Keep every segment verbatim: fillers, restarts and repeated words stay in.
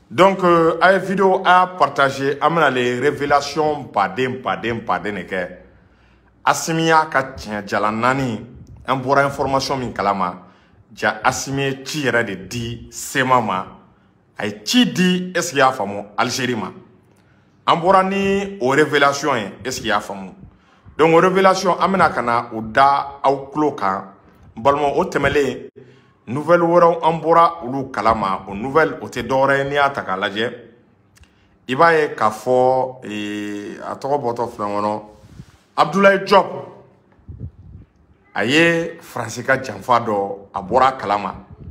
Donc, euh, à vidéo à partager, amena les révélations padem padem padem que Assimia ka tiɲɛ jala nani an bɔra information min kalama ja Assimi ci yɛrɛ de di Sema ma a ye ci di est-ce qu'il y'a faamu Algérie ma an bɔra ni o révélation ye est-ce qu'il y'a faamu donc o révélation an bɛna ka na o da aw tulo kan n balima o tɛmɛlen nouvelle wɛrɛw an bɔra olu kalama o nouvelle o tɛ dɔwɛrɛ ye n'i y'a ta k'a lajɛ i b'a ye k'a fɔ a tɔgɔ bɔtɔ filɛ kɔnɔ Abdoulaye Diop a ye Faransi ka janfa dɔ a bɔra kalama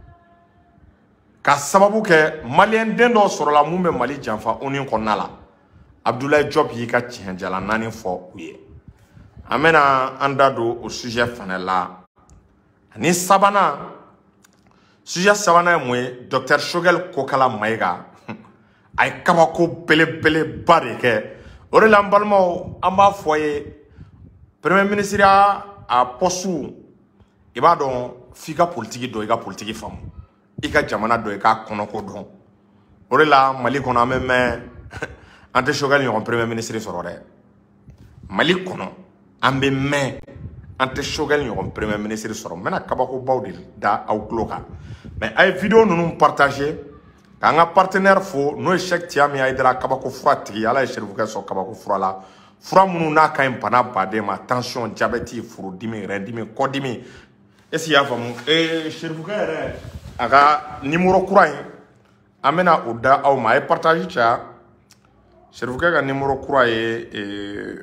ka sababu kɛ maliyɛn den dɔ sɔrɔla mun bɛ Mali janfa O N U kɔnɔna la Abdoulaye Diop y'i ka tiɲɛ jala naani fɔ u ye an bɛna an da don o sujet fana la ani sabanan sujet sabanan ye mun ye docteur Choguel Kokala Mayiga a ye kabako belebeleba de kɛ o de la an balimaw an b'a fɔ ye Premier ministre a poste i b'a dɔn f'i ka politique dɔn i ka politique faamu i ka jamana dɔn i ka kɔnɔko dɔn o de la Mali kɔnɔ an bɛ mɛn an tɛ Choguel ɲɔgɔn Premier ministre sɔrɔ dɛ Mali kɔnɔ an bɛ mɛn an tɛ Choguel ɲɔgɔn Premier ministre sɔrɔ n bɛna kabakobaw de da aw tulo kan mais a ye vidéo ninnu partager k'an ka partenaire fo n'o ye Cheikh Tiami Aidara kabako fura tigi ala ye Serifukɛ sɔn kabako fura la fura minnu n'a ka ɲi bana baden ma tension diabète furudimi rɛndimi kɔdimi est-ce qu'il y'a faamu ee Serifukɛ yɛrɛ a ka numéro kura in an bɛna o da aw ma a ye partage caya Serifukɛ ka numéro kura ye ee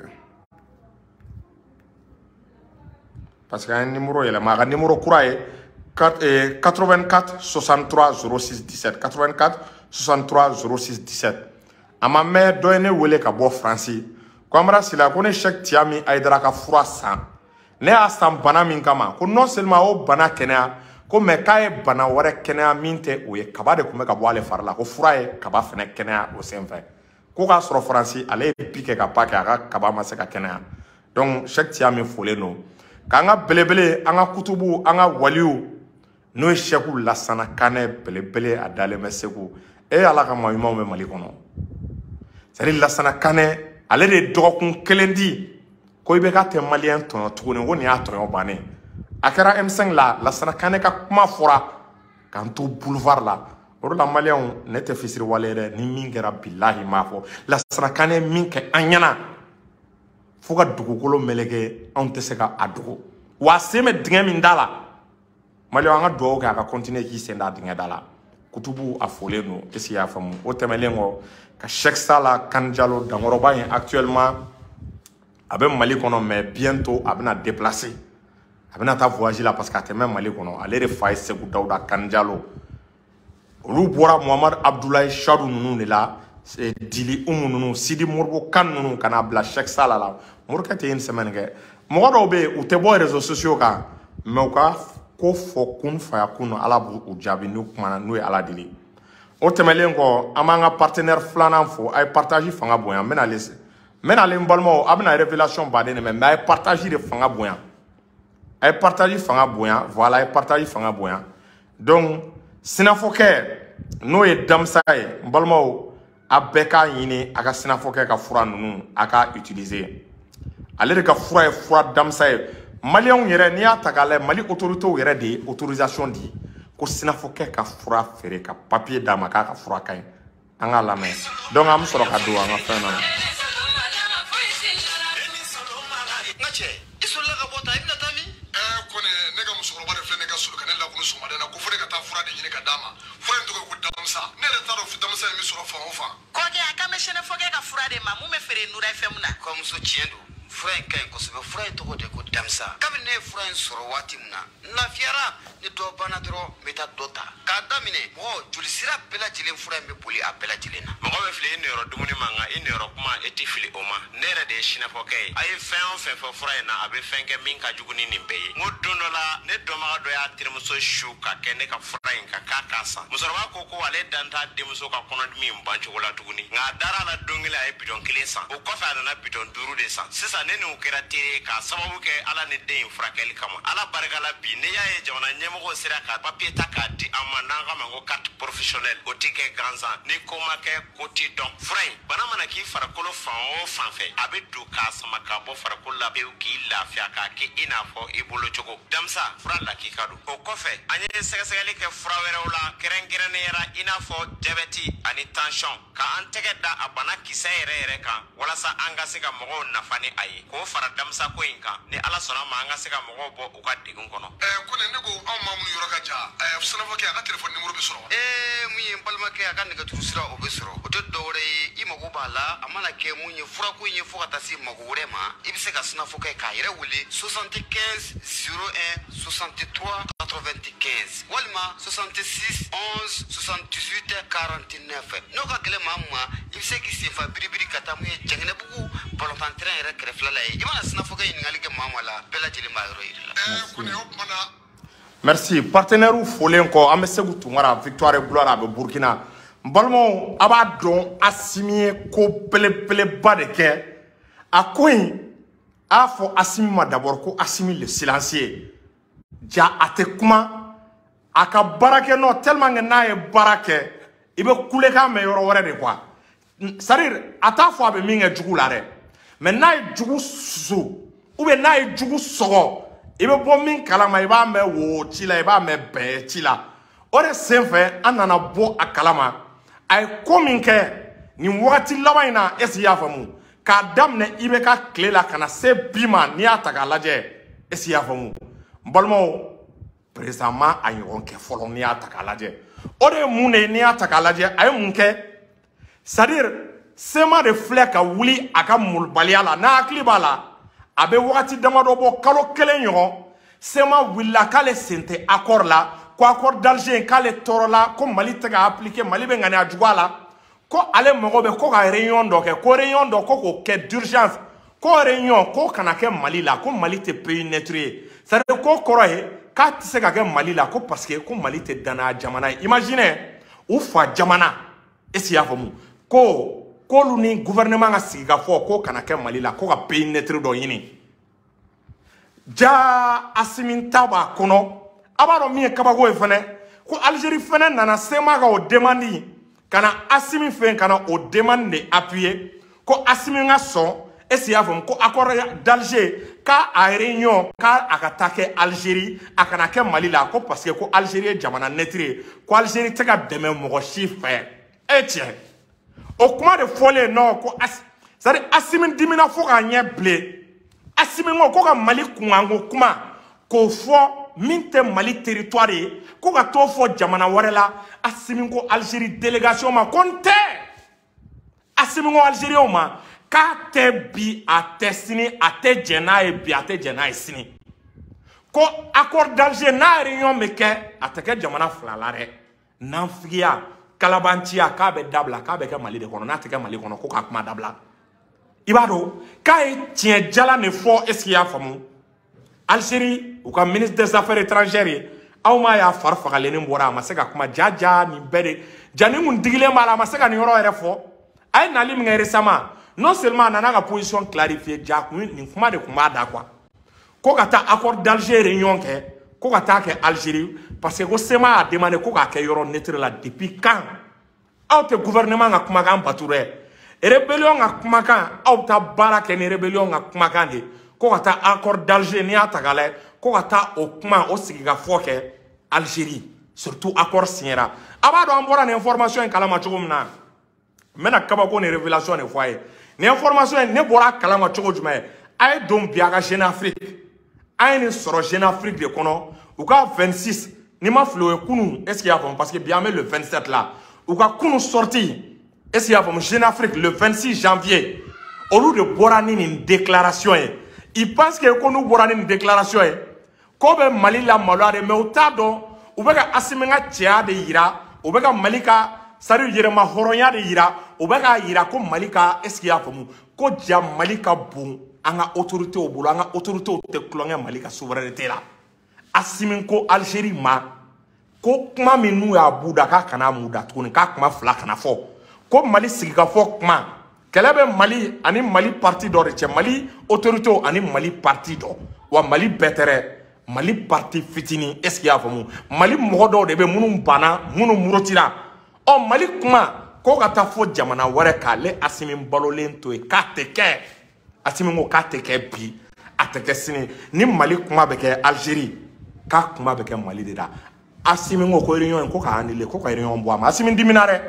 parce que an ye numéro yɛlɛma a ka numéro kura ye quatre-vingt-quatre soixante-trois zéro six dix-sept quatre-vingt-quatre soixante-trois zéro six dix-sept a ma mɛn dɔ ye ne wele ka bɔ Faransi ko an bɛna sila ko ne Cheikh Tiami Aidara ka fura san ne y'a san bana min kama ko non seulement o bana kɛnɛya ko mais k'a ye bana wɛrɛ kɛnɛya min tɛ o ye kaba de tun bɛ ka bɔ ale fari la ko fura ye kaba fɛnɛ kɛnɛya o senfɛ ko k'a sɔrɔ Faransi ale ye pi kɛ ka pa kɛ a ka kaba ma se ka kɛnɛya donc Cheikh Tiami folen don k'an ka belebele an ka kutubu an ka waliw n'o ye Cheikh Lassana Kanɛ belebele a dalen bɛ Segu e ala ka maa ɲumanw bɛ Mali kɔnɔ c'est à dire Lassana Kanɛ ale de ye dɔgɔkun kelen di ko i bɛ ka tɛ maliyɛn tɔɲɔ tuguni ko nin y'a tɔɲɔ bannen a kɛra M cinq la Lassana Kanɛ ka kuma fɔra k'an to boulevard la o de la maliyɛnw ne tɛ fisiri wale ye dɛ ni min kɛra bilahi m'a fɔ Lassana Kanɛ min kɛ an ɲɛna fo ka dugukolo meleke anw tɛ se ka a dogo wa a sen bɛ dingɛ min da la maliyɛnw an ka dugawu kɛ a ka continuer k'i sen da dingɛ da la kutubu a folen don est-ce qu'il y'a faamu o tɛmɛlen kɔ ka Cheikh Sala Kani Jalo dankɔrɔba in actuellement a bɛ Mali kɔnɔ mais bientôt a bɛna déplacer a bɛna taa voyage la parce que a tɛ mɛn Mali kɔnɔ ale de fa ye Segu Dawuda Kani Jalo olu bɔra Muhamadu Abdoulaye Chadou ninnu de la Dili Umu ninnu Sidi Moribo Kane ninnu ka n'a bila Cheikh Sala la Morikɛ tɛ une semaine kɛ mɔgɔ dɔw bɛ yen u tɛ bɔ réseaux sociaux kan mais u ka ko fɔ kun faya kun ala b'u jaabi n'u kumana n'o ye ala deli o tɛmɛlen kɔ an b'an ka partenaire filanan fo a ye partage fanga bonya n bɛna ale n bɛna ale n balimaw a bɛna révélation baden de mɛn mais a ye partage de fanga bonya a ye partage fanga bonya voilà a ye partage fanga bonya donc sinafɔkɛ n'o ye Damisa ye n balimaw a bɛɛ k'a ɲini a ka sinafɔkɛ ka fura ninnu a ka utiliser ale de ka fura ye fura Damisa ye maliyɛnw yɛrɛ n'i y'a ta k'a lajɛ Mali autorités yɛrɛ de ye autorisation di ko sinafɔkɛ ka fura feere ka papier d'a ma k'a ka fura ka ɲi an k'a lamɛn donc an bɛ sɔrɔ ka don an ka fɛn na. Fura in ka ɲi kosɛbɛ fura in tɔgɔ de ko Damisa kabini ne ye fura in sɔrɔ waati min na n lafiyara ni dɔ banna dɔrɔn n bɛ taa dɔ ta k'a daminɛ mɔgɔ jolisira bɛɛ lajɛlen fura in bɛ boli a bɛɛ lajɛlen na mɔgɔ bɛ fili i niyɔrɔ dumuni ma nka i niyɔrɔ kuma e tɛ fili o ma ne yɛrɛ de ye sinafɔkɛ ye a ye fɛn o fɛn fɔ fura in na a bɛ fɛn kɛ min ka jugu ni nin bɛɛ ye n ko don dɔ la ne dɔnbaga dɔ y'a terimuso su ka kɛ ne ka fura in kan k'a k'a san musokɔrɔba ko ko ale dan t'a denmuso ka kɔnɔdimi in ban cogo la tuguni nka a dara la don kelen a ye bidɔn kelen san o kɔfɛ a nana bidɔn duuru de san sisan ne n'o kɛra teri k'a sababu kɛ ala ni den furakɛli kama ala barika la bi ne y'a ye jamana ɲɛmɔgɔ sera ka papier ta k'a di an ma n'an ka ma ko carte professionnelle o ti kɛ gansan ni ko ma kɛ ko ti dɔn fura in bana mana k'i farikolo fan o fan fɛ a bɛ don k'a sama ka bɔ farikolo la pewu k'i lafiya k'a kɛ i n'a fɔ i bolo cogo damisa fura lakika don o kɔfɛ an ye sɛgɛsɛgɛli kɛ fura wɛrɛw la kɛrɛnkɛrɛnnenya i n'a fɔ jabɛti ani tension ka an tɛgɛ da a bana kisɛ yɛrɛ yɛrɛ kan walasa an ka se ka mɔgɔw nafa ni a ye k'o fara damisa ko in kan ni ala sɔnna ma an ka se ka mɔgɔw bɔ u ka degun kɔnɔ. ɛɛ ko ne ko anw maa minnu yɔrɔ ka jan ɛɛ sɛnɛfɔkɛ a ka telefɔni nimoro bɛ sɔrɔ. ee mun ye n balimakɛ a ka nɛgɛjuru sira o bɛ sɔrɔ o tɛ dɔwɛrɛ ye i mago b'a la a mana kɛ mun ye furako in ye fo ka taa se mago wɛrɛ ma i bɛ se ka sɛnɛfɔkɛ k'a yɛrɛ wele soixante quinze zéro un soixante-trois quatre-vingt-quinze walima soixante-six onze soixante-dix-huit quarante-neuf n'o ka gɛlɛn maa min ma i bɛ se k'i senfa biribiri ka taa mun ye jɛngɛnɛbugu balontan terrain yɛrɛ kɛrɛfɛla la ye i mana sɛnɛfɔkɛ ɲininkali kɛ maa ma la bɛɛ lajɛlen b'a yɔrɔ yira la. ɛɛ ko ne o kumana. Merci. Partenaire folen ko an bɛ Segu Tunkara Victoire Gloire a bɛ Burkina. N balimaw a b'a dɔn Asimi ye ko belebeleba de kɛ a ko in a y'a fɔ Asimi ma d'abord ko Asimi le silencieux ja a tɛ kuma a ka baara kɛ nɔ tellement que n'a ye baara kɛ i bɛ kulekan mɛn yɔrɔ wɛrɛ de quoi c'est à dire a t'a fɔ a bɛ min kɛ jugu la dɛ mais n'a ye jugu susu ou bien n'a ye jugu sɔgɔ i bɛ bɔ min kalama i b'a mɛn wo ci la i b'a mɛn bɛɛ ci la o de senfɛ an nana bɔ a kalama a ye ko min kɛ nin wagati laban in na est-ce que i y'a faamu k'a daminɛ I B K tile la ka na se bi ma n'i y'a ta k'a lajɛ est-ce que i y'a faamu n balimaw président ma a ɲɔgɔn kɛ fɔlɔ n'i y'a ta k'a lajɛ o de ye mun de ye n'i y'a ta k'a lajɛ a ye mun kɛ c'est à dire sema de filɛ ka wuli a ka molobaliya la n'a hakili b'a la a bɛ wagati damadɔ bɔ kalo kelen ɲɔgɔn sema wulila k'ale sen tɛ accord la ko accord d'Alger k'ale tɔɔrɔ la ko Mali tɛ ka appliquer Mali bɛ ŋaniya jugu a la ko ale mago bɛ ko ka réunion dɔ kɛ ko réunion dɔ ko k'o kɛ d'urgence ko réunion ko kana kɛ Mali la ko Mali tɛ pays neutre ye c'est à dire ko kɔrɔ ye k'a tɛ se ka kɛ Mali la ko parce que ko Mali tɛ danaya jamana ye imaginez u fa jamana est-ce que i y'a faamu ko k'olu ni gouvernement ka sigi ka fɔ ko kana kɛ Mali la ko ka pays neutre dɔ ɲini ja Asimi ta b'a kɔnɔ a b'a dɔn min ye kabako ye fɛnɛ ko Algérie fɛnɛ nana sema ka o demande ka na Asimi fɛ ka na o demande de appuyer ko Asimi ka sɔn est-ce que i y'a faamu ko accord d'Alger k'a a réunion k'a a ka taa kɛ Algérie a kana kɛ Mali la ko parce que ko Algérie ye jamana neutre ye ko Algérie tɛ ka dɛmɛ mɔgɔ si fɛ e tiɲɛ o kuma de fɔlen non ko c'est à dire Asimi dimina fo k'a ɲɛ bilen Asimi ko ko ka Mali kunkanko kuma k'o fɔ min tɛ Mali territoire ye ko ka t'o fɔ jamana wɛrɛ la Asimi ko Algérie délégation ma ko n tɛ Asimi ko Algériens ma k'a tɛ bi a tɛ sini a tɛ jɛn n'a ye bi a tɛ jɛn n'a ye sini ko accord d'Alger n'a réunion bɛ kɛ a tɛ kɛ jamana fila la dɛ nanfigiya kalabanciya k'a bɛ dabila k'a bɛ kɛ Mali de kɔnɔ n'a tɛ kɛ Mali kɔnɔ ko k'a kuma dabila i b'a dɔn k'a ye tiɲɛ jala de fɔ est-ce que i y'a faamu Algérie u ka ministre des affaires étrangères ye aw ma y'a fari fagalenin bɔra a ma se ka kuma ja ja nin bɛɛ de ja ni mun digilen b'a la a ma se ka nin yɔrɔ yɛrɛ fɔ a ye nali min kɛ récemment non seulement a nana ka position clarifier ja kun nin kuma de kun b'a da quoi ko ka taa accord d'Alger réunion kɛ ko ka taa kɛ Algérie parce que ko sema a demandé ko k'a kɛ yɔrɔ neutre la depuis quand aw tɛ gouvernement ka kumakan batu dɛ rébellion ka kumakan aw ta baara kɛ ni rébellion ka kumakan de ko ka taa accord d'Alger n'i y'a ta k'a lajɛ ko ka taa o kuma o sigi ka fɔ kɛ Algérie surtout accord signera a b'a dɔn an bɔra nin information in kalama cogo min na n bɛna kabako ni révélation de fɔ a ye nin information in ne bɔra a kalama cogo jumɛn a ye don bi a ka Jeune Afrique a ye nin sɔrɔ Jeune Afrique de kɔnɔ u ka vingt-six ni ma fili o ye kunun est-ce que i y'a faamu parce que bi an bɛ le vingt-sept la u ka kunun sorti est-ce que i y'a faamu Jeune Afrique le vingt-six janvier olu de bɔra ni nin déclaration ye ils pensent que ko n'u bɔra ni nin déclaration ye ko bɛ Mali la maloya de mais u t'a dɔn u bɛ ka Asimi ka cɛya de yira u bɛ ka Mali ka c'est-à-dire yɛrɛma hɔrɔnya de yira u bɛ k'a yira ko Mali ka est-ce que i y'a faamu ko ja Mali ka bon an ka autorités bolo an ka autorités tɛ tulonkɛ Mali ka souveraineté la Asimi ko Algérie ma ko kuma min n'u y'a bu da k'a kana mu da tuguni k'a kuma fila kana fɔ ko Mali sigi ka fɔ kuma kɛlɛ bɛ Mali ani Mali parti dɔ de cɛ Mali autorité ani Mali parti dɔ wa Mali bɛtɛrɛ Mali parti fitini est ce qu'il y a faamu Mali mɔgɔ dɔw de bɛ minnu banna minnu murutira ɔ Mali kuma ko ka taa fɔ jamana wɛrɛ k'ale Asimi balolen to yen k'a tɛ kɛ Asimi ko k'a tɛ kɛ bi a tɛ kɛ sini ni Mali kuma bɛ kɛ Algérie k'a kuma bɛ kɛ Mali de la Asimi ko ko réunion ko k'a annulé ko ka réunion bɔ a ma Asimi dimina dɛ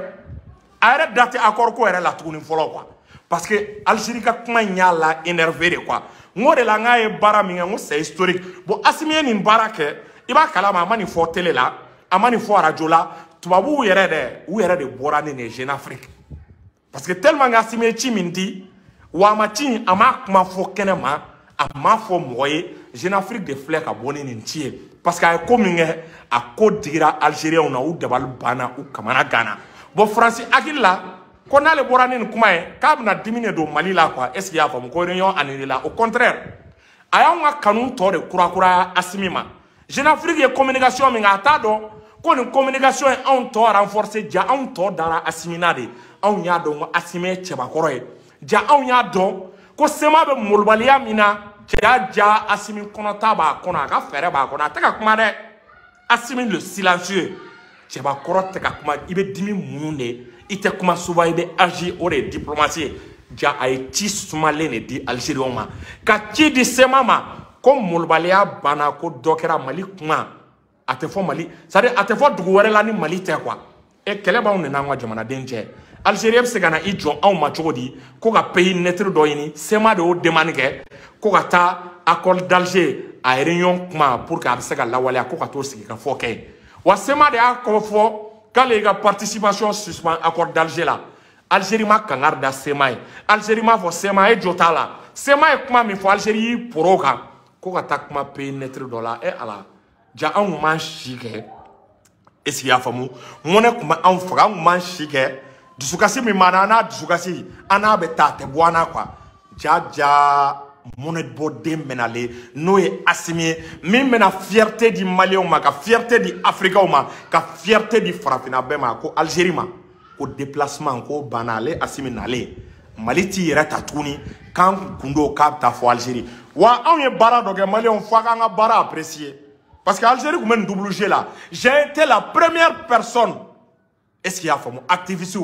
a yɛrɛ date accord ko yɛrɛ la tuguni fɔlɔ quoi parce que Algérie ka kuma in y'a la énervé de quoi ngo de la nga ye baara min kɛ ngo c'est historique bon Asimi ye nin baara kɛ i b'a kalama a ma nin fɔ télé la a ma nin fɔ radio la tubabuw yɛrɛ dɛ u yɛrɛ de bɔra ni nin Jeune Afrique parce que tellement que Asimi ye ci min di wa a ma ci a ma kuma fɔ kɛnɛ ma a ma fɔ mɔgɔ ye Jeune Afrique de filɛ ka bɔ ni nin ci ye parce que a ye ko min kɛ a ko digira Algériens na u dabali banna u kamana gana bon France hakili la ko n'ale bɔra ni nin kuma ye k'a bɛna dimi de don Mali la quoi est ce qu'il y a faamu ko réunion annulée la au contraire a y'anw ka kanu tɔ de kurakuraya Asimi ma Jeune Afrique ye communication min kɛ a t'a dɔn ko nin communication ye anw tɔ renforcer ja anw tɔ dara Asimi na de anw y'a dɔn ko Asimi ye cɛbakɔrɔ ye ja anw y'a dɔn ko sema bɛ molobaliya min na ja ja Asimi kɔnɔta b'a kɔnɔ a ka fɛɛrɛ b'a kɔnɔ a tɛ ka kuma dɛ Asimi le silencieux cɛbakɔrɔ tɛ ka kuma i bɛ dimi mun de i tɛ kuma souvent i bɛ agir o de ye diplomatie ja a ye ci sumalen de di Algériens ma ka ci di sema ma ko molobaliya banna ko dɔ kɛra Mali kuma a tɛ fɔ Mali c'est à dire a tɛ fɔ dugu wɛrɛ la ni Mali tɛ quoi e kɛlɛ b'anw de n'an ka jamanaden cɛ Algérie bɛ se ka na i jɔ anw ma cogo di ko ka pays neutre dɔ ɲini sema de y'o demande kɛ ko ka taa accord d'Alger a réunion kuma pour que a bɛ se ka lawaleya ko ka t'o sigi ka fɔ kɛ wa sema de y'a kɔ fɔ k'ale ka participation suspend accord d'Alger la Algérie ma kangari da sema ye Algérie m'a fɔ sema e jo t'a la sema ye kuma min fɔ Algérie y'i poro kan ko ka taa kuma pays neutre dɔ la e ala ja anw m'an si kɛ est ce qu'il y a faamu mɔnɛ kun bɛ anw faga anw m'an si kɛ dusukasi min b'an na an n'a dusukasi an n'a bɛ taa a tɛ bɔ an na quoi ja ja mɔnɛ bɔden bɛ nalen n'o ye Asimi ye min bɛna fierté di Maliens ma ka fierté di Africains ma ka fierté di farafinna bɛɛ ma ko Algérie ma ko déplacement ko banna ale Asimi nalen Mali t'i yɛrɛ ta tuguni k'an kun don k'a bɛ taa fɔ Algérie wa anw ye baara dɔ kɛ Maliens fo a k'an ka baara apprécier parce que Algérie kun bɛ nin double jeu la j'ai été la première personne est ce qu'il y a faamu activiste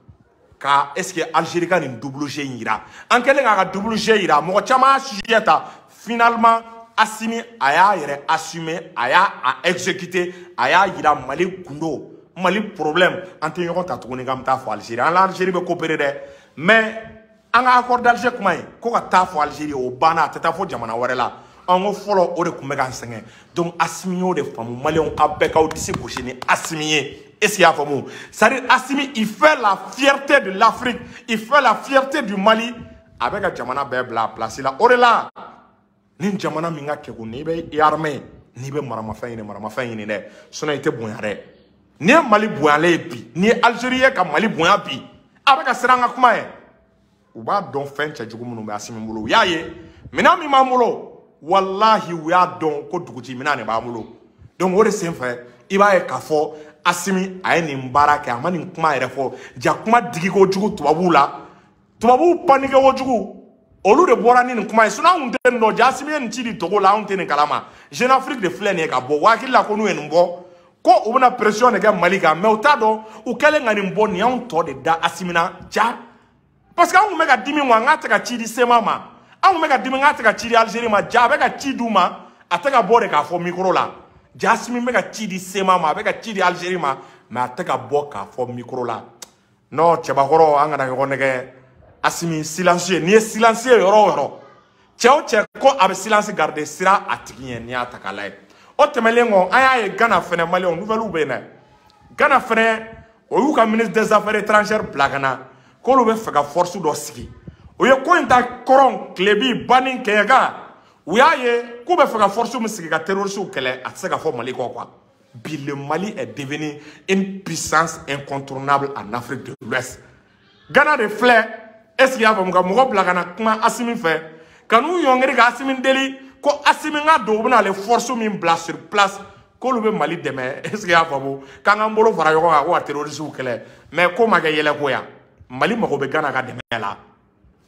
ka est ce que Algérie ka nin double jeu yira an kɛlen k'a ka double jeu yira mɔgɔ caman sujet ta finalement Asimi a y'a yɛrɛ assumer a y'a exécuter a y'a yira Mali kundo Mali problème an tɛ ɲɔgɔn ta tuguni k'an bɛ taa fɔ Algérie an l'Algérie bɛ coopérer dɛ mais an ka accord d'Alger kuma ye ko ka taa fɔ Algérie o banna a tɛ taa fɔ jamana wɛrɛ la an ko fɔlɔ o de tun bɛ k'an sɛgɛn donc Asimi y'o de faamu Maliens a bɛɛ k'aw disi gosi ni Asimi ye est ce qu'il y a faamu c'est-à-dire Asimi il fait la fierté de l'Afrique il fait la fierté du Mali a bɛ ka jamana bɛɛ bila a place la o de la ni jamana min ka kɛgun n'i bɛ i armée n'i bɛ maramafɛn ɲini maramafɛn ɲini dɛ sinon i tɛ bonya dɛ n'i ye Mali bonyalen ye bi n'i ye Algérie ye ka Mali bonya bi a bɛ ka siran an ka kuma ye u b'a dɔn fɛn cɛjugu minnu bɛ Asimi bolo u y'a ye minɛn min b'an bolo wallahi u y'a dɔn ko duguti minɛn de b'an bolo donc o de senfɛ i b'a ye k'a fɔ Asimi a ye nin baara kɛ a ma nin kuma yɛrɛ fɔ ja kuma digi kojugu tubabuw la tubabuw paniqué kojugu olu de bɔra ni nin kuma ye sinon anw tɛ nin dɔn ja Asimi ye nin ci di Togo la anw tɛ nin kalama Jeune Afrique de filɛ nin ye ka bɔ wa hakili la ko n'u ye nin bɔ ko u bɛna pression de kɛ Mali kan mais u t'a dɔn u kɛlen ka nin bɔ nin y'anw tɔ de da Asimi na ja parce que anw tun bɛ ka dimi wa n k'a tɛ ka ci di sema ma anw tun bɛ ka dimi n k'a tɛ ka ci di Algérie ma ja a bɛ ka ci d'u ma a tɛ ka bɔ de k'a fɔ micro la ja Asimi bɛ ka ci di sema ma a bɛ ka ci di Algérie ma mais a tɛ ka bɔ k'a fɔ micro la non cɛbakɔrɔ an kana ɲɔgɔn nɛgɛ Asimi silencieux n'i ye silencieux yɔrɔ o yɔrɔ cɛ o cɛ ko a bɛ silence garder sira a tigi ɲɛ n'i y'a ta k'a lajɛ o tɛmɛnen kɔ an y'a ye Ghana fɛnɛ Maliens nouvelles bɛ yen dɛ Ghana fɛnɛ o y'u ka ministre des affaires étrangères bila ka na k'olu bɛ fɛ ka force dɔ sigi o ye ko in ta kɔrɔn tilebi banni kɛɲɛka u y'a ye k'u bɛ fɛ ka force min sigi ka terroristes kɛlɛ a tɛ se ka fɔ Mali kɔ quoi bi le Mali est devenu une puissance incontournable en Afrique de l'Ouest Ghana de filɛ est ce qu'il y a faamu ka mɔgɔ bila ka na kuma Asimi fɛ ka n'u yɔngiri ka Asimi deli ko Asimi ka don u bɛna ale force min bila sur place k'olu bɛ Mali dɛmɛ est ce qu'il y a faamu k'an k'an bolo fara ɲɔgɔn kan ko ka terroristes kɛlɛ mais ko ma kɛ yɛlɛko ya Mali mago bɛ Ghana ka dɛmɛ la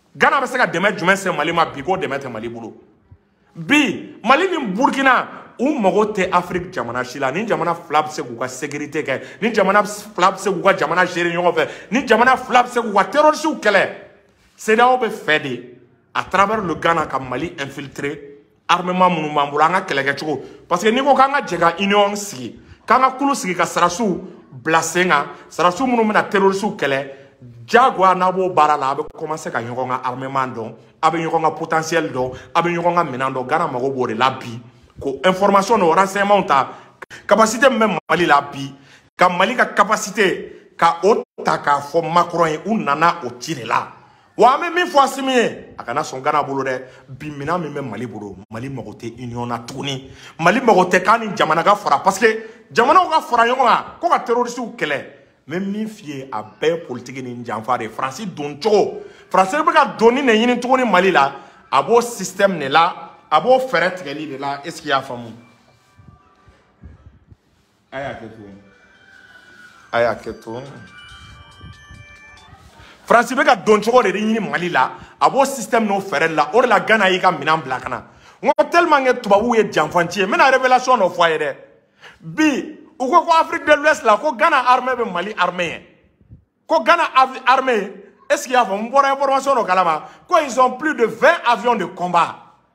Ghana bɛ se ka dɛmɛ jumɛn se Mali ma bi ko dɛmɛ tɛ Mali bolo bi Mali ni Burkina u mago tɛ Afrique jamana si la ni jamana fila bɛ se k'u ka sécurité kɛ ni jamana fila bɛ se k'u ka jamana gérer ɲɔgɔn fɛ ni jamana fila bɛ se k'u ka terroristes kɛlɛ CEDEAO bɛ fɛ de à travers le Ghana ka Mali infiltrer armement minnu b'an bolo an ka kɛlɛkɛcogo parce que n'i ko k'an ka jɛ ka union sigi k'an ka kulu sigi ka sarasiw bila sen kan sarasiw minnu bɛna terroristes kɛlɛ jagoya n'a b'o baara la a bɛ commencer ka ɲɔgɔn ka armement dɔn a bɛ ɲɔgɔn ka potentiel dɔn a bɛ ɲɔgɔn ka minɛn dɔn Ghana mago b'o de la bi ko information n'o renseignement ta capacité min bɛ Mali la bi ka Mali ka capacité ka o ta k'a fɔ Macron ye u nana o ci de la wa an bɛ min fɔ Asimi ye a kana sɔn Ghana bolo dɛ bi minɛn min bɛ Mali bolo Mali mago tɛ union na tuguni Mali mago tɛ k'a ni jamana ka fara parce que jamanaw ka fara ɲɔgɔn kan ko ka terroristes kɛlɛ mɛ min f'i ye a bɛɛ politique ni janfa de Faransi don cogo Faransi bɛ ka donni de ɲini tuguni Mali la a b'o système de la a b'o fɛɛrɛ tigɛli de la est-ce qu'il y'a faamu a y'a kɛ to a y'a kɛ to Faransi bɛ ka don cogo de ɲini Mali la a b'o système n'o fɛɛrɛ la o de la Ghana y'i ka minɛn bila ka na n ko tellement que tubabuw ye janfanci ye n bɛna révélation dɔ fɔ a ye dɛ bi u ko ko Afrique de l'Ouest la ko Ghana armée bɛ Mali armée ye ko Ghana armée est-ce qu'il y a n bɔra information dɔ kalama ko ils ont plus de vingt avions de combat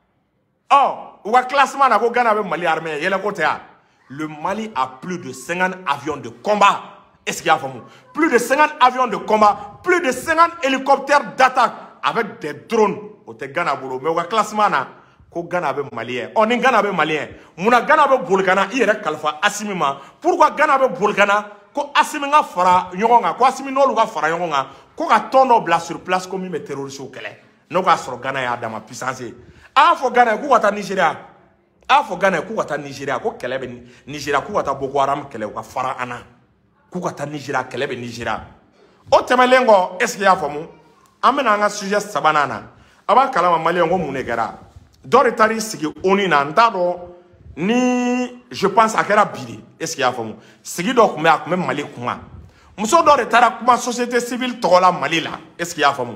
oh u ka classement na ko Ghana bɛ Mali armée ye yɛlɛ ko tɛ ya le Mali a plus de cinquante avions de combat est-ce qu'il y a faamu plus de cinquante avions de combat plus de cinquante hélicoptères d'attaque avec des drones o tɛ Ghana bolo mais u ka classement na ko Ghana bɛ malien oh ni Ghana bɛ malien muna Ghana bɛ boli kana i yɛrɛ kalifa Asimi ma pourquoi Ghana bɛ boli kana ko Asimi ka fara ɲɔgɔn kan ko Asimi n'olu ka fara ɲɔgɔn kan ko ka tɔn dɔ bila sur place ko min bɛ terroristes kɛlɛ n'o k'a sɔrɔ Ghana y'a dama puissance ye a y'a fɔ Ghana ye k'u ka taa Nigeria a y'a fɔ Ghana ye k'u ka taa Nigeria ko kɛlɛ bɛ Nigeria k'u ka taa Boko Haram kɛlɛ u ka fara an na k'u ka taa Nigeria kɛlɛ bɛ Nigeria o tɛmɛlen kɔ est-ce qu'il y'a faamu an bɛna an ka sujet sabanan na a b'a kalama maliyɛn ko mun de kɛra dɔ de taar'i sigi ONU na n t'a dɔn ni je pense a kɛra bi de est-ce qu'il y'a faamu sigi dɔ tun bɛ a tun bɛ Mali kunkan muso dɔ de taara kuma société civile tɔgɔ la Mali la est-ce qu'il y'a faamu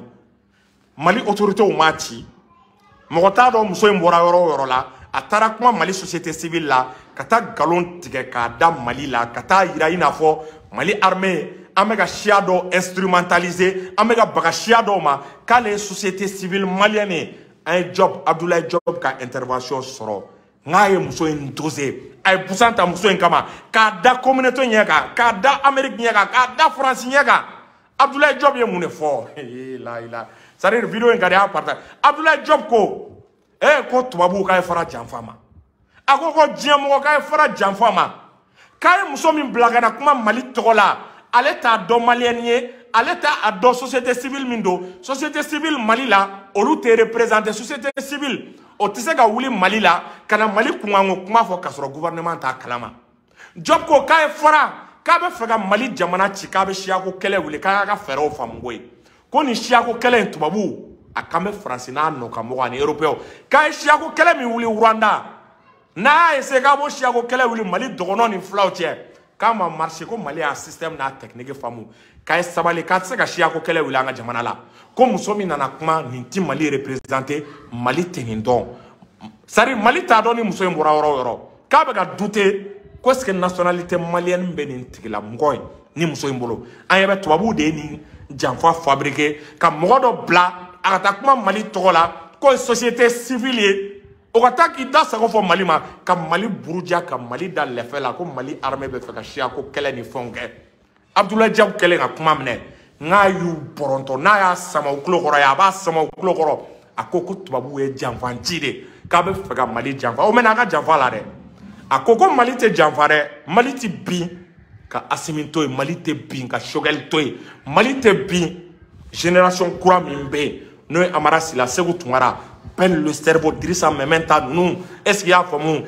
Mali autorités m'a ci mɔgɔ t'a dɔn muso in bɔra yɔrɔ o yɔrɔ la a taara kuma Mali société civile la ka taa nkalon tigɛ k'a da Mali la ka taa yira i n'a fɔ Mali armée an bɛ ka siya dɔ instrumentaliser an bɛ ka baga siya dɔw ma k'ale ye société civile malienne ye an ye Job Abdoulaye Job ka intervention sɔrɔ n'a ye muso in doser a ye busan ta muso in kama k'a da communauté ɲɛ kan k'a da Amérique ɲɛ kan k'a da France ɲɛ kan Abdoulaye Job ye mun de fɔ la ila c'est-à-dire vidéo in ka di a partage Abdoulaye Job ko eh ko tubabuw k'a ye fara janfa ma a ko ko diɲɛ mɔgɔ k'a ye fara janfa ma k'a ye muso min bila ka na kuma Mali tɔgɔ la ale t'a dɔn maliyɛn ye ale t'a dɔn société civile min don société civile Mali la olu tɛ représenter société civile o tɛ se ka wuli Mali la ka na Mali kunkanko kuma fɔ k'a sɔrɔ gouvernement t'a kalama Job ko k'a ye fara k'a bɛ fɛ ka Mali jamana ci k'a bɛ siyako kɛlɛ wuli k'a ka fɛɛrɛw faamu ko ye ko nin siyako kɛlɛ in tubabuw a kan bɛ Faransi n'a nɔ ka mɔgɔ ani européen k'a ye siyako kɛlɛ min wuli Rwanda n'a y'a essayer k'a b'o siyako kɛlɛ wuli Mali dɔgɔnɔ ni filaw cɛ k'a ma marché ko Mali y'a système n'a technique faamu k'a ye sabali k'a tɛ se ka siyako kɛlɛ wuli an ka jamana la ko muso min nana kuma nin ti Mali représenter Mali tɛ nin dɔn c'est-à-dire Mali t'a dɔn ni muso in bɔra yɔrɔ o yɔrɔ k'a bɛ ka douter ko est-ce que nationalité malienne bɛ nin tigilamɔgɔ in ni muso in bolo an ɲɛ bɛ tubabuw de ye nin janfa fabriquer ka mɔgɔ dɔ bila a ka taa kuma Mali tɔgɔ la ko ye société civile ye o ka taa k'i da sago fɔ Mali ma ka Mali buruja ka Mali da lɛfɛ la ko Mali armée bɛ fɛ ka siyako kɛlɛ ni fɛnw kɛ Abdoulaye Diab kɛlen ka kuma minɛ n'a y'u bɔrɔntɔ n'a y'a sama u tulo kɔrɔ ye a b'a sama u tulo kɔrɔ a ko ko tubabuw ye janfanci de k'a bɛ fɛ ka Mali janfa o mɛna a ka janfa la dɛ a ko ko Mali tɛ janfa dɛ Mali tɛ bin ka Asimi to yen Mali tɛ bin ka Choguel to yen Mali tɛ bin génération kura min bɛ yen n'o ye Amara Sila Segu Tunkara Ben le cerveau Dirisa Mementa ninnu est-ce qu'il y'a faamu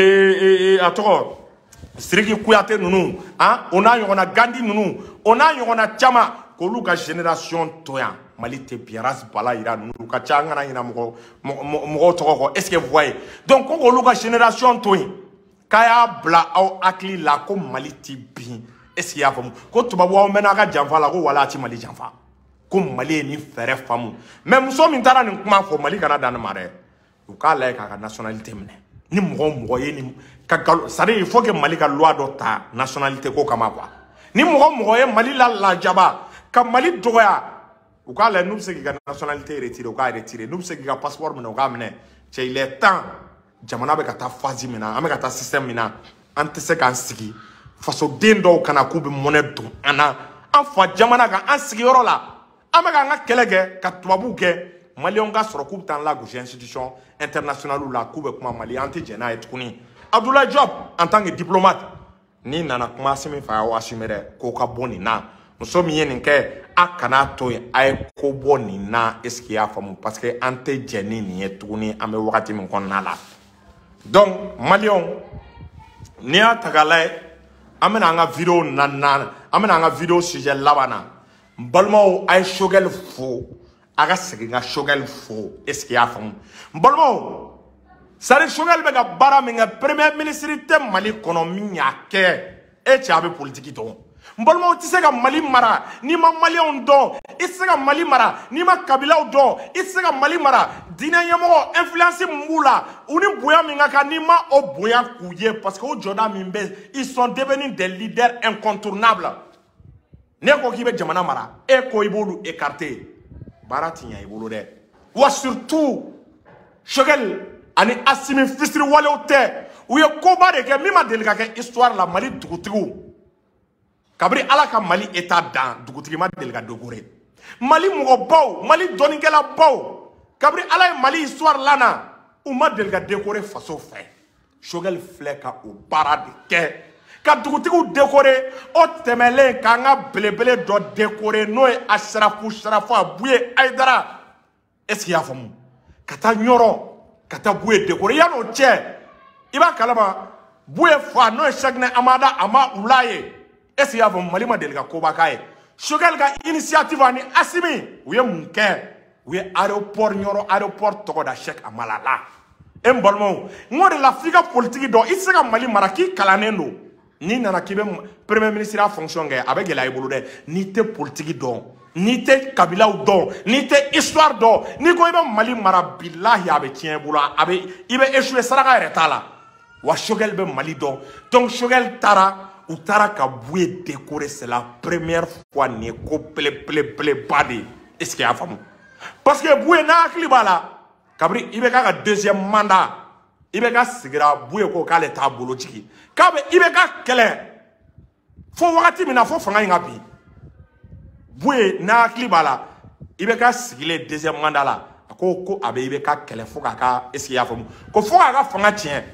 ee a tɔgɔ Siriki Kuyate ninnu ah o n'a ɲɔgɔnna Gandhi ninnu o n'a ɲɔgɔnna caman k'olu ka génération to yan Mali tɛ bin Ras Bala yira ninnu ka ca an kana ɲina mɔgɔ mɔgɔw tɔgɔ kɔ est-ce que vous voyez donc ko k'olu ka génération to yen k'a y'a bila aw hakili la ko Mali tɛ bin est-ce qu'il y'a faamu ko tubabu aw mɛnna a ka janfa la ko wala a ti Mali janfa ko Mali ni fere famu mais muso min tara ni kuma fo Mali kana dan mare u ka la ka nationalité mine ni mɔgɔ mɔgɔ ye ni ka galo c'est-à-dire il faut que Mali ka loi dɔ ta nationalité ko kama quoi ni mɔgɔ mɔgɔ ye Mali la lajaba ka Mali dɔgɔya u ka la n'u bɛ se k'i ka nationalité retirer u ka retirer n'u bɛ se k'i ka passeport minɛ u ka minɛ cɛ il est temps jamana bɛ ka taa phase min na an bɛ ka taa système min na an tɛ se k'an sigi fasoden dɔw kana k'u bɛ monnaie don an na an fa jamana kan an sigiyɔrɔ la an bɛ k'an ka kɛlɛ kɛ ka tubabuw kɛ Maliens ka sɔrɔ k'u bɛ taa lagosi institution internationale la k'u bɛ kuma Mali an tɛ jɛn n'a ye tuguni Abdoulaye Diop en tant que diplomate ni nana kuma Assimi fa a assumer dɛ k'o ka bɔ nin na muso min ye nin kɛ a kana to yen a ye ko bɔ nin na est ce que y'a faamu parce que an tɛ jɛn ni nin ye tuguni an bɛ wagati min kɔnɔna la donc Maliens n'i y'a ta k'a lajɛ an bɛna an ka vidéo naaninan an bɛna an ka vidéo sujet laban na n balimaw a ye Choguel fo a ka segin ka Choguel fo est ce que y'a faamu n balimaw c'est-à-dire Choguel bɛ ka baara min kɛ premier ministre tɛ Mali kɔnɔ min y'a kɛ e cɛ a bɛ politique dɔn n balimaw tɛ se ka Mali mara n'i ma Maliens dɔn i tɛ se ka Mali mara n'i ma kabilaw dɔn i tɛ se ka Mali mara diinɛ ɲɛmɔgɔ influence min b'u la u ni bonya min ka kan n'i ma o bonya k'u ye parce que o jɔda min bɛ ils sont devenus des leaders incontournables ne ko k'i bɛ jamana mara e ko i b'olu écarter baara ti ɲɛ i bolo dɛ wa surtout Choguel ani Assimi fisiri walew tɛ u ye koba de kɛ min ma deli ka kɛ histoire la Mali dugutigiw kabiri ala ka Mali état dan dugutigi ma deli ka décorer Mali mɔgɔbaw Mali dɔnnikɛlabaw kabiri ala ye Mali histoire lana u ma deli ka décorer faso fɛ Choguel filɛ ka o baara de kɛ ka dugutigiw décorer o tɛmɛlen k'an ka belebele dɔ décorer n'o ye Asrafu Sarafu Abuye Aïdara est ce qu'il y'a faamu ka taa Ɲɔrɔ ka taa Buye décorer yan'o cɛ i b'a kalama Buye fa n'o ye Cheikhna Amada Ama Ulaye est ce qu'il y'a faamu Mali ma deli ka koba k'a ye Choguel ka initiative ani Assimi u ye mun kɛ u ye aéroport Ɲɔrɔ aéroport tɔgɔ da Cheikh Amala la e n balimaw n ko de la f'i ka politique dɔn i tɛ se ka Mali mara k'i kalannen don n'i nana k'i bɛ premier ministre ya fonction kɛ a bɛ gɛlɛya i bolo dɛ n'i tɛ politique dɔn n'i tɛ kabilaw dɔn n'i tɛ histoire dɔn n'i ko i bɛ Mali mara bilahi a bɛ tiɲɛ i bolo a bɛ i bɛ échouer saraka yɛrɛ t'a la wa Choguel bɛ Mali dɔn donc Choguel taara u taara ka Buye décorer c'est la première fois nin ye ko belebeleba de ye est ce que y'a faamu parce que Buye n'a hakili b'a la kabiri i bɛ k'a ka deuxième mandat i bɛ ka sigira Buye ko k'ale t'a bolo jigi k'a bɛ i bɛ ka kɛlɛ fo wagati min na fo fanga in ka bin Buye n'a hakili b'a la i bɛ ka sigilen deuxième mandat la a ko ko a bɛ i bɛ ka kɛlɛ fo k'a ka est ce que y'a faamu ko fo k'a ka fanga tiɲɛ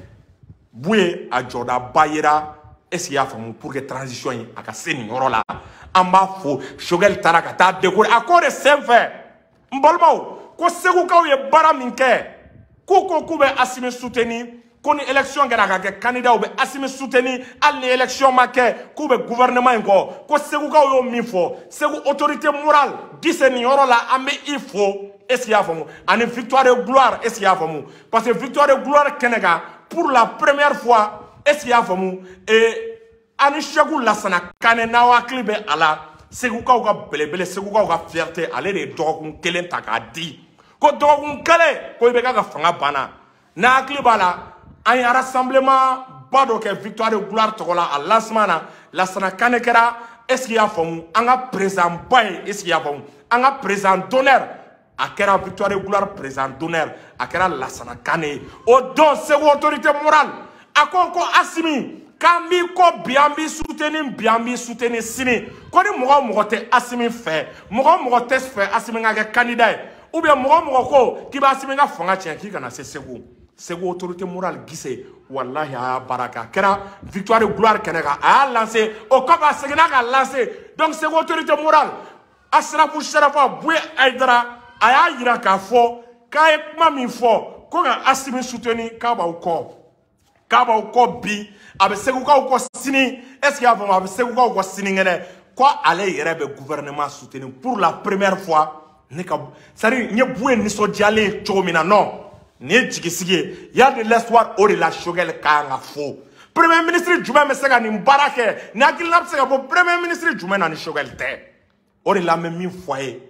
Buye a jɔdaba yera est ce que y'a faamu pour que transition in a ka se nin yɔrɔ la an b'a fo Choguel taara ka taa décorer a ko de senfɛ n balimaw ko segukaw ye baara min kɛ k'u ko k'u bɛ Assimi soutenir ko ni élection kɛra ka kɛ candidat u bɛ Assimi soutenir hali ni élection ma kɛ k'u bɛ gouvernement in kɔ ko segukaw y'o min fɔ Segu autorité morale gise nin yɔrɔ la an bɛ i fo est ce que y'a faamu ani victoire de gloire est ce que y'a faamu parce que victoire de gloire kɛnɛ kan pour la première fois est ce que y'a faamu et ani Seku Lassana Kane n'aw hakili bɛ a la segukaw ka belebele segukaw ka fierté ale de ye dɔgɔkun kelen ta k'a di ko dɔgɔkun kelen ko i bɛ k'a ka fanga banna n'a hakili b'a la an ye rassemblement ba dɔ kɛ victoire de gloire tɔgɔ la a lancement na Lassana Kane kɛra est ce que y'a faamu an ka président ba ye est ce que y'a faamu an ka président d'honneur a kɛra victoire de gloire président d'honneur a kɛra Lassana Kane ye o don Segu autorité morale a ko ko Assimi k'an b'i kɔ bi an b'i soutenir bi an b'i soutenir sini ko ni mɔgɔ o mɔgɔ tɛ Assimi fɛ mɔgɔ o mɔgɔ tɛ fɛ Assimi ka kɛ candidat ye ou bien mɔgɔ o mɔgɔ ko k'i bɛ Assimi ka fanga tiɲɛ k'i kana se Segu Segu autorité morale gise wallahi a y'a baara kɛ a kɛra victoire de gloire kɛnɛ kan a y'a lancé o kɔfɛ a seginna k'a lancé donc Segu autorité morale Asrafu Sarafu Abuye Aïdara a y'a yira k'a fɔ k'a ye kuma min fɔ ko ka Assimi soutenir k'a b'aw kɔ k'a b'aw kɔ bi a bɛ segukaw kɔ sini est ce que y'a faamu a bɛ segukaw kɔ sinikɛnɛ ko ale yɛrɛ bɛ gouvernement soutenir pour la première fois ne ka c'est à dire n ye Buye nisɔndiyalen ye cogo min na non nin ye jigisigi ye y a de l'espoir o de la Choguel kan ka fo premier ministre jumɛn bɛ se ka nin baara kɛ ni hakilina bɛ se ka bɔ premier ministre jumɛn na ni Choguel tɛ o de la n bɛ min fɔ a ye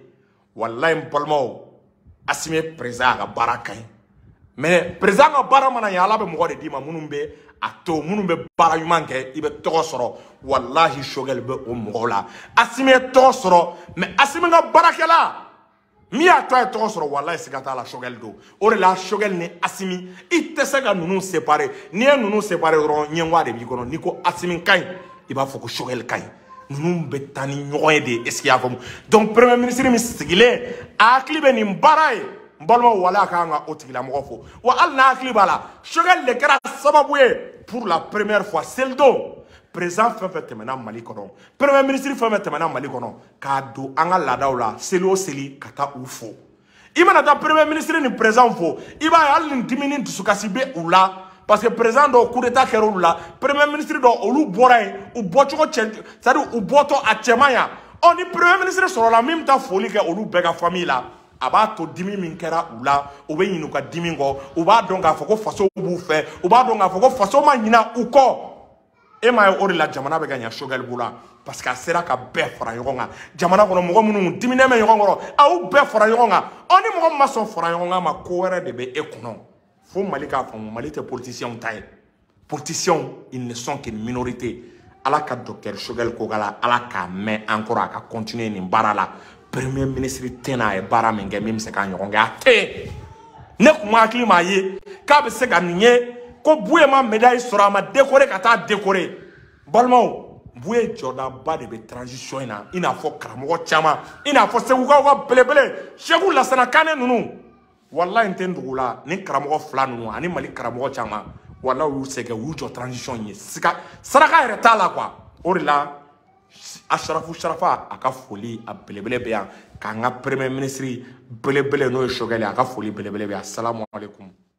wallahi n balimaw Assimi président ka baara ka ɲi mais président ka baara mana ɲɛ Ala bɛ mɔgɔ de d'i ma minnu bɛ a to minnu bɛ baara ɲuman kɛ i bɛ tɔgɔ sɔrɔ wallahi Choguel bɛ o mɔgɔw la Assimi ye tɔgɔ sɔrɔ mais Assimi ka baarakɛla min y'a to a ye tɔgɔ sɔrɔ wallahi siga t'a la Choguel don o de la Choguel ni Assimi i tɛ se ka ninnu séparer n'i ye ninnu séparer dɔrɔn ɲɛngoya de b'i kɔnɔ n'i ko Assimi ka ɲi i b'a fɔ ko Choguel ka ɲi ninnu bɛ taa ni ɲɔgɔn ye de est-ce que y'a faamu donc premier ministre min sigilen a hakili bɛ nin baara ye n balimaw wala kan ka o tigilamɔgɔ fo wa hali n'a hakili b'a la Choguel de kɛra sababu ye pour la première fois seli don président fɛn fɛn tɛmɛna Mali kɔnɔ premier ministre fɛn fɛn tɛmɛna Mali kɔnɔ k'a don an ka laadaw la seli o seli ka taa u fo i mana taa premier ministre ni président fo i b'a ye hali ni dimi ni dusukasi bɛ u la parce que président dɔw coup d'état kɛra olu la premier ministre dɔw olu bɔra yen u bɔcogo cɛ c'est-à-dire u bɔtɔ a cɛman yan ɔ ni premier ministre sɔrɔla min bɛ taa foli kɛ olu bɛɛ ka famille la a b'a to dimi min kɛra u la u bɛ ɲinɛ u ka dimi kɔ u b'a dɔn k'a fɔ ko faso b'u fɛ u b'a dɔn k'a fɔ ko faso ma ɲinɛ u kɔ e m'a ye o de la jamana bɛ ka ɲɛ Choguel bolo parce que a sera ka bɛɛ fara ɲɔgɔn kan jamana kɔnɔ mɔgɔ minnu diminen bɛ ɲɔgɔn kɔrɔ a y'u bɛɛ fara ɲɔgɔn kan ɔ ni mɔgɔ min ma sɔn fara ɲɔgɔn kan ma ko wɛrɛ de bɛ e kɔnɔ fo Mali k'a faamu Mali tɛ politiciens ta ye politiciens ils ne sont qu'une minorité Ala ka docteur Choguel Kogala Ala k'a mɛn encore a ka continuer nin baara la premier ministre tɛ n'a ye baara min kɛ min bɛ se k'a ɲɔgɔn kɛ a tɛ ne kun ma hakili m'a ye k'a bɛ se ka nin ye ko Buye ma médaille sɔrɔ a ma décorer ka taa décorer balimaw Buye jɔdaba de bɛ transition in na i n'a fɔ karamɔgɔ caman i n'a fɔ Segukaw ka belebele Seku Lasana Kane ninnu wallahi n tɛ n dogo la ni karamɔgɔ fila ninnu ani Mali karamɔgɔ caman wallahi u y'u sɛgɛn u y'u jɔ transition in ye sika saraka yɛrɛ t'a la quoi o de la Asharafu Sharafa a ka foli a belebele bɛ yan k'an ka premier ministre belebele n'o ye Choguel a ka foli belebele bɛ yan assalamu alaikum